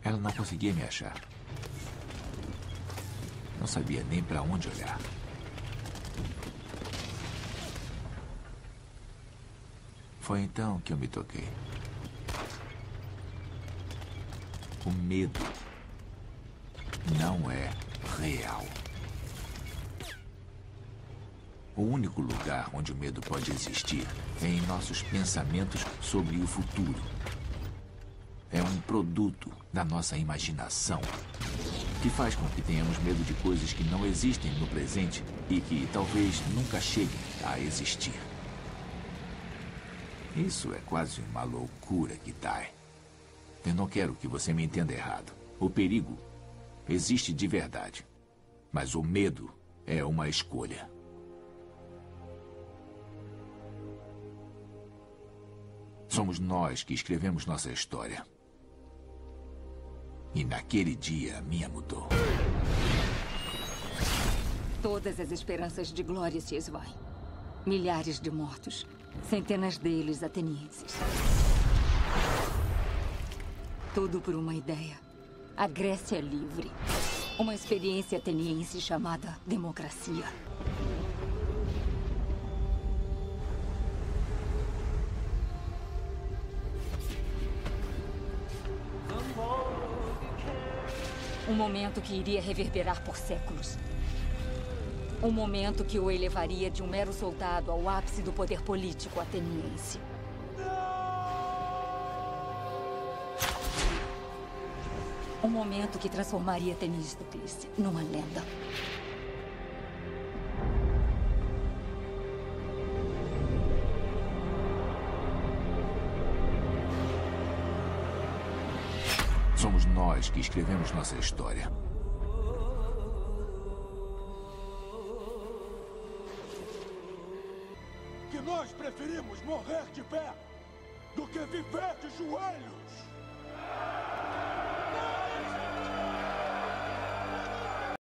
Ela não conseguia me achar. Não sabia nem para onde olhar. Foi então que eu me toquei. O medo não é real. O único lugar onde o medo pode existir é em nossos pensamentos sobre o futuro. É um produto da nossa imaginação que faz com que tenhamos medo de coisas que não existem no presente e que talvez nunca cheguem a existir. Isso é quase uma loucura, Kitai. Eu não quero que você me entenda errado. O perigo existe de verdade, mas o medo é uma escolha. Somos nós que escrevemos nossa história. E naquele dia, a minha mudou. Todas as esperanças de glória se esvaem. Milhares de mortos. Centenas deles atenienses. Tudo por uma ideia. A Grécia livre. Uma experiência ateniense chamada democracia. Um momento que iria reverberar por séculos. Um momento que o elevaria de um mero soldado ao ápice do poder político ateniense. Um momento que transformaria Temístocles numa lenda. Somos nós que escrevemos nossa história. Que nós preferimos morrer de pé do que viver de joelhos.